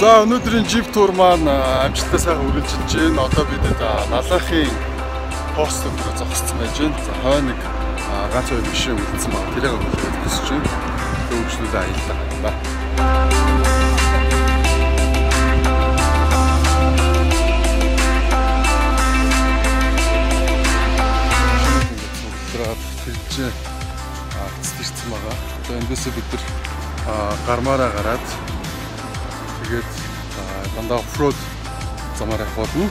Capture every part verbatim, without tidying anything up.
За өнөөдрийн жип тур маань амжилттай сайхан үргэлжилж байна. Одоо бид налахын пост руу зогссон байж байна. За хой нэг ганц хоёр машин үлдсэн баг. Тэрийг өгөхөд хүсэж байна. Төвчлөлөө аяллаа юм ба. Тэрж цэцэрсэн байгаа. Одоо эндээсээ бид нар гармаараа гараад тэгээд дандаа оффроуд замаар явах болно.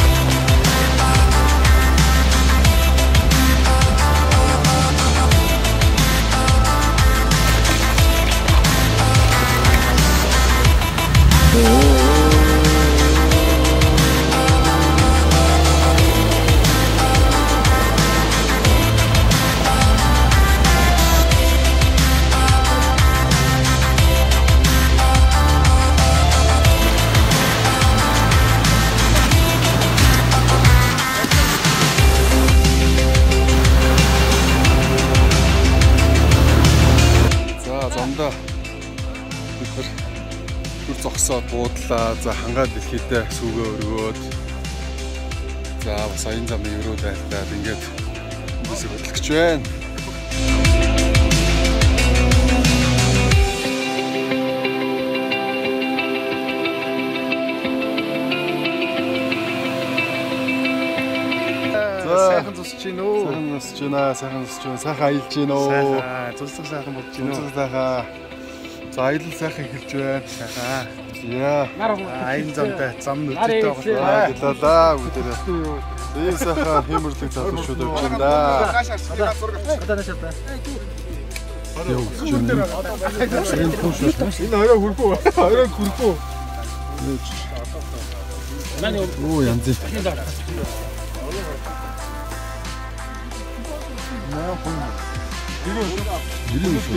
Түр зогсоод буудлаа. За хангаа дэлхийдээ сүүгээ өргөөд. За бас аян замын өрөө дайлаад ингээд хүмүүсийг хөдлөх гэж байна. Сайхан зусч гин үү? Сайхан зусч гинэ, сайхан зусч гинэ, сайхан аялж гин үү? Сайхан, зусах сайхан болж гин үү? Зусах сайхан. За аялал сайхан эхэлж байна. Сайхан. Яа. Аян замтай зам нүдтэй байгаа. Гэлээ да бүгдээ. Ийм сайхан хэмэрлэг залуучууд явж байна да. Одоо нэшээ та. Энэ орой хүрхүү. Орой хүрхүү. Оо янз. Ирэн шүү.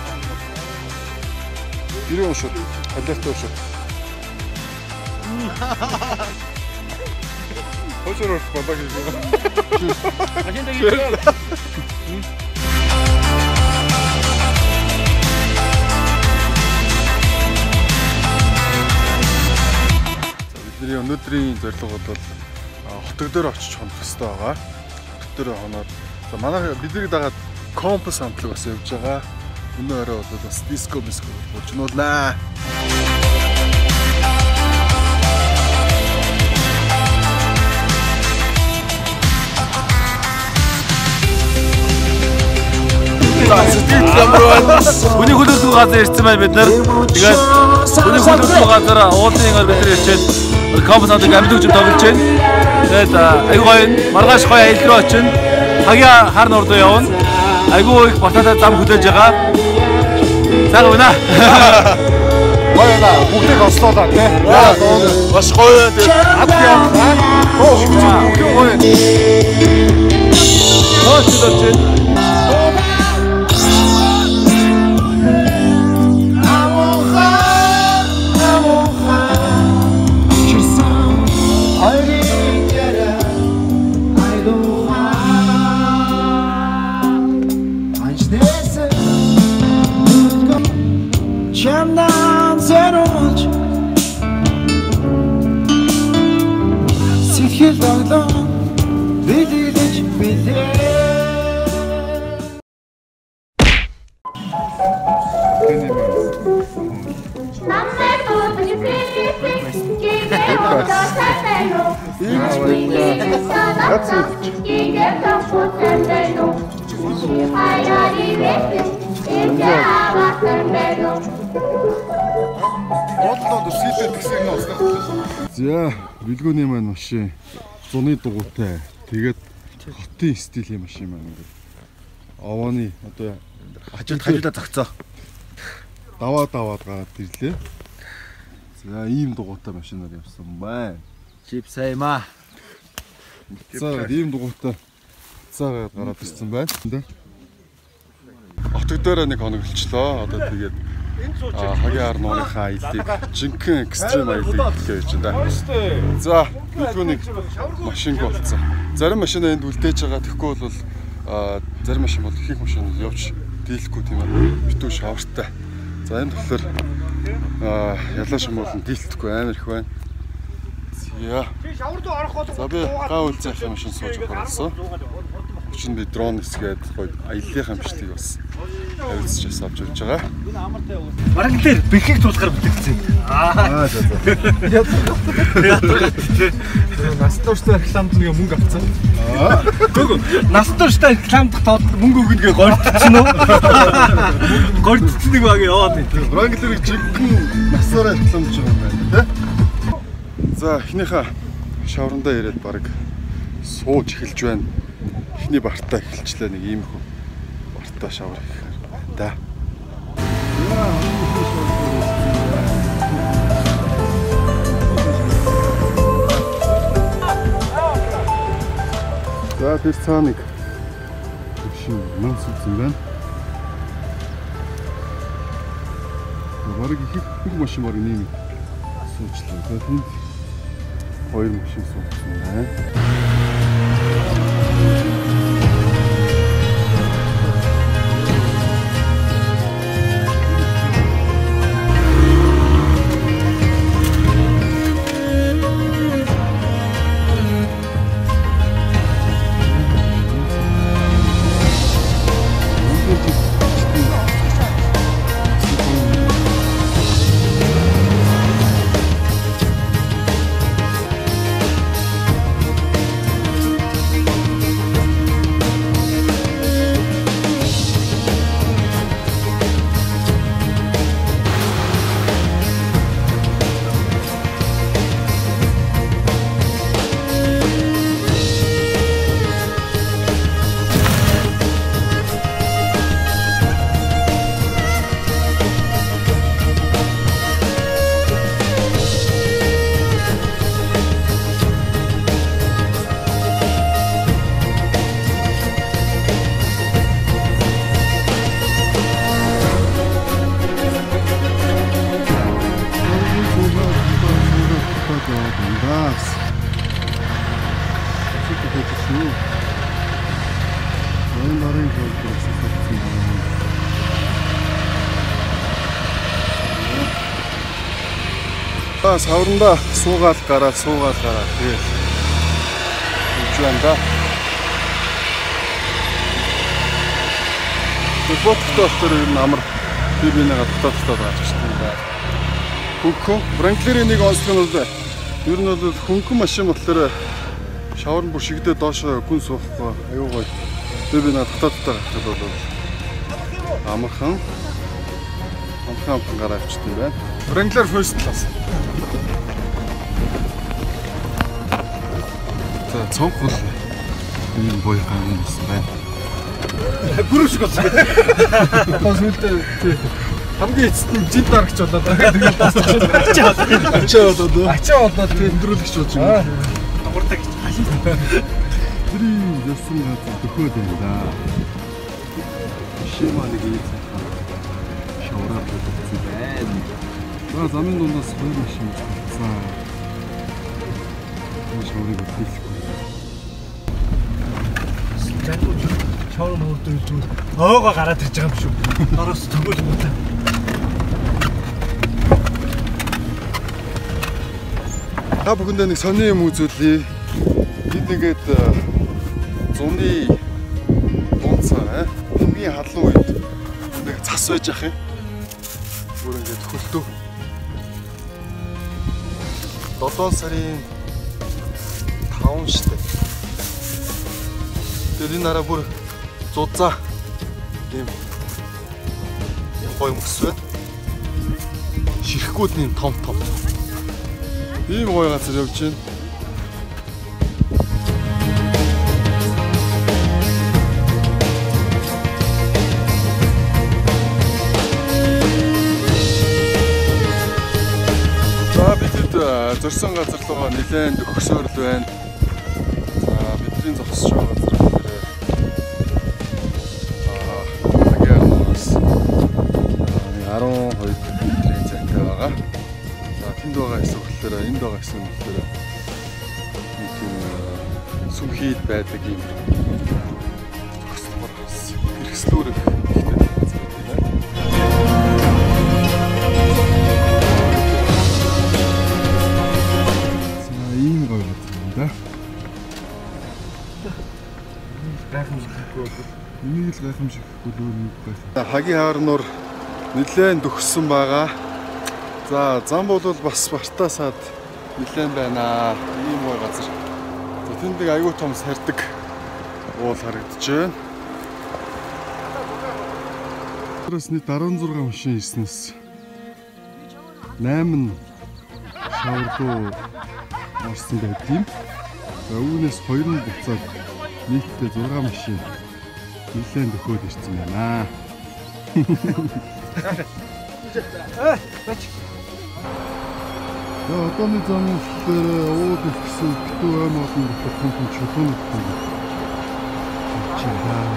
Ирэн шүү. Алерт шүү. Хочешь побачить? Машин дагив. Бидний өнөөдрийн зорилго бол хотог дээр очиж хонох хэрэгтэй байгаа. Хотог дээр хоноод манай бидний дагаад компас хамтлаг бас явж байгаа. Өнөө орой бол бас диско биско болж нуулнаа. Хүний хөлөөлөх газар ирсэн байна бид нар. Тэгээд хүний хөлөөлөх газар уулын бид нар ирчээд компас хамтлаг амьд хөгжим тоглож байна. Тэгээд аюу гоё маргааш гоё аялал руу очино. Хагийн хар нурдуу явна. Айгуу их бататай зам хүлээж байгаа. Сайн байна. Гоё наа. Бүгдийг ослоолаа тий. Яа, бас гоё тий. Ад яа. Оо, гоё. Хөөж дөрчээ. Çamdan sarılmış Sikir dağdan Bidilik bilir За, билгүүний маань машин зуны дугуйтай. Тэгээд хотын стилийн машин маань ингээд овооны одоо Хажууд хажуудаа зогцоо. Даваа даваад гараад ирлээ. За, ийм дугуйтай машинаар явсан байна. Жип саймаа. За, ийм дугуйтай цаагаад гараад ирсэн байна. Хотог дээр нэг хоног өлчлөө. Одоо тэгээд хагийн ар нууныхаа аяллыг жинхэнэ экстрим аяллыг хийж байна. За, билгүүний машинг болцсон. Зарим машин энд үлдээж байгаа. Тэгэхгүй бол зарим машин бол ихэнх машин явж дийлэхгүй тийм ээ. Битүү шавартай. За энэ болохоор аа ялаа шимүүлэн дийлдэхгүй амар их байна. Яа. За би гав үлцэх юм шин сууж орсон. Өчигдөр би дрон хэсгээд гоё аяллахын бичлэг бас тавьчихсан авч явж байгаа. Бараг дээр бэхийг туулахаар бүтээсэн. Аа за за. Нас турштай рекламд нэг мөнгө авцсан. Аа. Гүг нас турштай рекламд тоод мөнгө өгнөгээ гордчихсон уу? Гордчихсон нэг баг яваад байт. Бараг дээр жигэн насаараа рекламж байгаа юм байна тий. За эхнийхээ шаврандаа ирээд баг сууж эхэлж байна. Эхний бартаа эхэлчлээ нэг ийм хөө бартаа шавар хийхээр да. За тэр цааныг шин манс үзэн байна. Бараг их их машин бараг нэг суучлаа. За тэнд хоёр машин суусан байна. Та саврандаа суугаал гараад суугаал гараад тэгээд үгүй байна да. Боттогтой болохоор ер нь амар би бинийгаа дотоод дотоод гарч ирсэн юм байна. Хөнгөн Бранклерийн нэг онцлог нь бол ер нь бол хөнгөн машин болохоор шавар бүр шигдээ доошоо гүн суухгүй аюу гоё. Би бинийгаа дотоод дотоод гарахад бол амархан амархан гараад авчдаг юм байна. Wrangler first class. За цонх бол энэ бой гаанаас байна. Бүрүүшг болсон. Бас үлдээ хамгийн эцэст нь жин дарагч болоод байгаа. Тэгээд бас ачаа ачаа болоод ачаа болоод тэгээд өндрүүлэгч болж юм. Гурдаг гэж халин. Тэрийн ясан газар төхөөд байна да. Шиманийг ийц шавраа бодсон байна. За замын дундаас хоёр машин гарцсан. Энэ шаврыг хэлэхгүй. Загтууч шавар мөрдөж зүйл оогоо гараад ирж байгаа юм шүү. Дороос төгөөл юм та. Та бүхэндээ нэг сони юм үзүүлье. Бид нэгээд зуны дундсаа хамгийн халуун үед нэг цас байж ах юм. Бүр ингээд хөлтөө. долоон сарын таван штэ. Тэр энэ араа бүр зузаа. Тийм. Гоё мөсвэд. Ширэхгүйд нь том том. Ийм гоё газар явж байна. За бидэд зорсон газар руугаа нэлээд өгсөөрл байна. За бидний зогсож байгаа газар дээр аа агаарнаас арван хоёр метрийн зайтай байгаа. За тэнд байгаа хэсэг болохоор энд байгаа хэсэг нь болохоор нэг тийм сүмхийд байдаг юм. Зогсмор хэрэгслүүр ихтэй газар байна. гайхамшиг хөлөөнүүд байна. Хагийн хаарнуур нэлээд төгссөн байгаа. За зам бол бас Бартасаад нэлээд байна. Ийм гой газар. За тэнд нэг аюу том сардаг уул харагдаж байна. Тэрс нийт арван зургаан машин ирснээс найман шавруу орсон байдгийг. За үүнээс хоёр нь буцаад нийтдээ зургаан машин нэлээд төхөөд ирсэн байна. За одооны зам дээр ууд гэсэн битүү ам олон дотор том чулуун байна. Чимээ.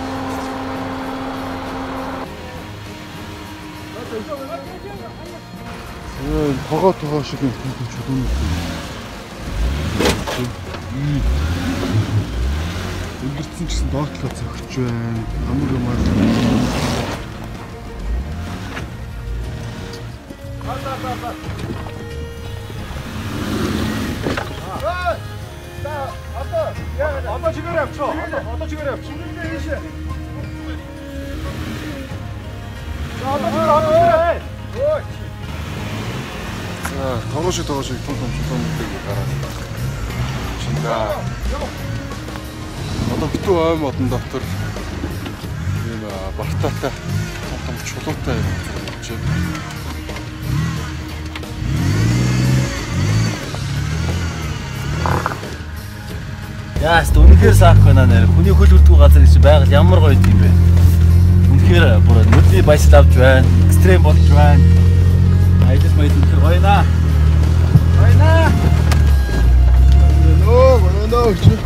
Э тогоо тогоо шиг юм том чулуун байна. Ингэрсэн ч гэсэн доотлоо зөгч байна. Амар юм аа. Одоо чигээр явчих. Одоо чигээр явчих. За одоо чигээр аваа. Ой. За тогоо шиг тогоо шиг том том чулуунуудыг гараад. Чиндаа. Одоо битүү ой модон дотор ийм бартаатай том том чулуутай юм болж байна. Яаст үнэхээр саах байна нэр. Хүний хөл хүрдгүү газар гэж байгаль ямар гоё юм бэ. Үнэхээр бүр нүдний баясал авч байна. Экстрем болж байна. Айдас майд үнэхээр гоё наа. Гоё наа. Нөө, нөө, нөө.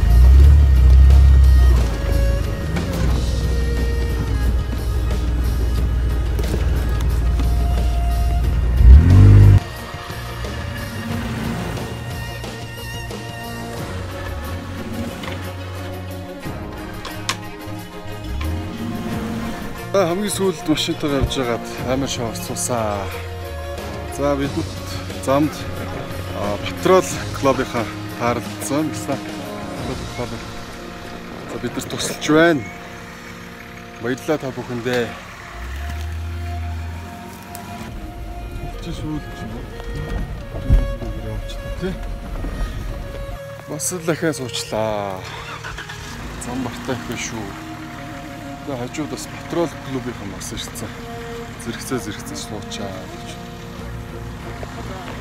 Хамгийн сүүлд машинтаар явж байгаад амар шаварцуулсан. За бидэд замд патрол клубынхаа таарлцсан гэсэн. За бид нар тусалж байна. Баярлалаа та бүхэндээ. Чи сүүлд явчихлаа тий. Бас л дахиад суучлаа. Зам бартай их шүү. За хажууд бас патрол клубийнхан бас ирсэн. Зэрэгцээ зэрэгцээ суучаа гэж.